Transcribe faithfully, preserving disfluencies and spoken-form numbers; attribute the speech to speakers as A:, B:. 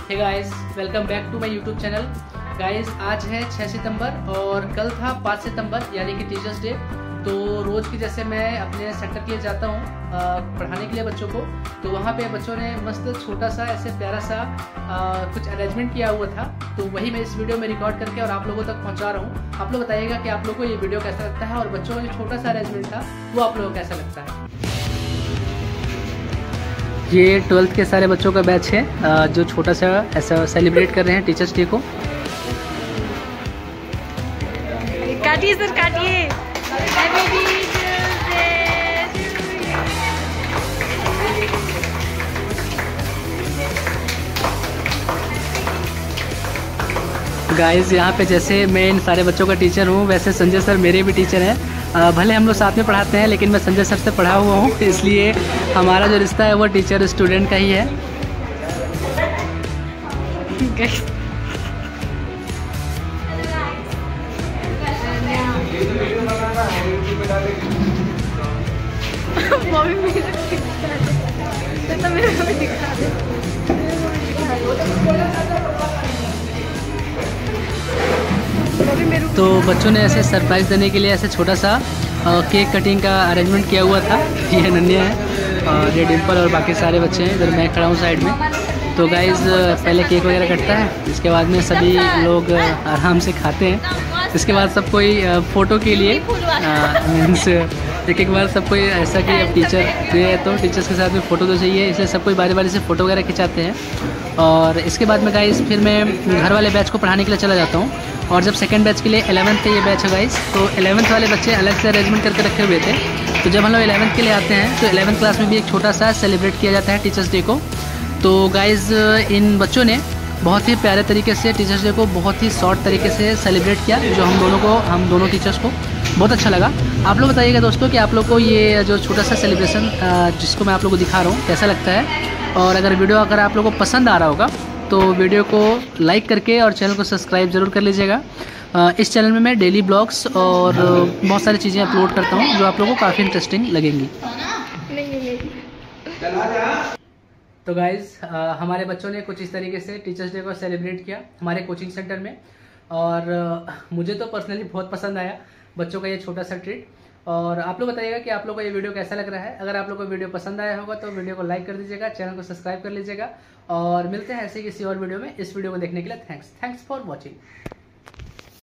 A: Hey guys, welcome back to my YouTube channel. Guys, आज है छह सितंबर और कल था पाँच सितंबर यानी कि टीचर्स डे। तो रोज़ की जैसे मैं अपने सेंटर के लिए जाता हूँ पढ़ाने के लिए बच्चों को, तो वहाँ पे बच्चों ने मस्त छोटा सा ऐसे प्यारा सा आ, कुछ अरेंजमेंट किया हुआ था। तो वही मैं इस वीडियो में रिकॉर्ड करके और आप लोगों तक पहुँचा रहा हूँ। आप लोग बताइएगा कि आप लोगों को ये वीडियो कैसा लगता है और बच्चों का जो छोटा सा अरेंजमेंट था वो आप लोगों को कैसा लगता है। ये ट्वेल्थ के सारे बच्चों का बैच है जो छोटा सा ऐसा सेलिब्रेट कर रहे हैं टीचर्स डे को।
B: काटिए सर, काटिए।
A: गाइस, यहाँ पे जैसे मैं इन सारे बच्चों का टीचर हूँ, वैसे संजय सर मेरे भी टीचर हैं। भले हम लोग साथ में पढ़ाते हैं, लेकिन मैं संजय सर से पढ़ा हुआ हूँ, इसलिए हमारा जो रिश्ता है वो टीचर स्टूडेंट का ही है। तो बच्चों ने ऐसे सरप्राइज़ देने के लिए ऐसे छोटा सा केक कटिंग का अरेंजमेंट किया हुआ था। ये नन्या है और ये डिम्पल और बाकी सारे बच्चे हैं। इधर मैं खड़ा हूँ साइड में। तो गाइज़, पहले केक वगैरह कटता है, इसके बाद में सभी लोग आराम से खाते हैं। इसके बाद सब कोई फ़ोटो के लिए मीन्स एक एक बार सब कोई ऐसा कि अब टीचर है तो टीचर्स के साथ में फ़ोटो तो चाहिए, इसलिए सब कोई बारी बारी से फ़ोटो वगैरह खिंचाते हैं। और इसके बाद में गाइज़ फिर मैं घर वाले बैच को पढ़ाने के लिए चला जाता हूँ। और जब सेकंड बैच के लिए एलेवंथ का ये बैच है गाइज़, तो एलेवंथ वाले बच्चे अलग से अरेंजमेंट करके रखे हुए थे। तो जब हम लोग एलेवंथ के लिए आते हैं तो एलेवंथ क्लास में भी एक छोटा सा सेलिब्रेट किया जाता है टीचर्स डे को। तो गाइज़, इन बच्चों ने बहुत ही प्यारे तरीके से टीचर्स डे को बहुत ही शॉर्ट तरीके से सेलिब्रेट किया, जो हम दोनों को हम दोनों टीचर्स को बहुत अच्छा लगा। आप लोग बताइएगा दोस्तों कि आप लोग को ये जो छोटा सा सेलिब्रेशन जिसको मैं आप लोग को दिखा रहा हूँ कैसा लगता है। और अगर वीडियो अगर आप लोगों को पसंद आ रहा होगा तो वीडियो को लाइक करके और चैनल को सब्सक्राइब ज़रूर कर लीजिएगा। इस चैनल में मैं डेली ब्लॉग्स और बहुत सारी चीज़ें अपलोड करता हूँ जो आप लोगों को काफ़ी इंटरेस्टिंग लगेंगी। तो गाइज़, हमारे बच्चों ने कुछ इस तरीके से टीचर्स डे को सेलिब्रेट किया हमारे कोचिंग सेंटर में। और मुझे तो पर्सनली बहुत पसंद आया बच्चों का ये छोटा सा ट्रीट। और आप लोग बताइएगा कि आप लोग को ये वीडियो कैसा लग रहा है। अगर आप लोग को वीडियो पसंद आया होगा तो वीडियो को लाइक कर दीजिएगा, चैनल को सब्सक्राइब कर लीजिएगा। और मिलते हैं ऐसे किसी और वीडियो में। इस वीडियो को देखने के लिए थैंक्स थैंक्स फॉर वॉचिंग।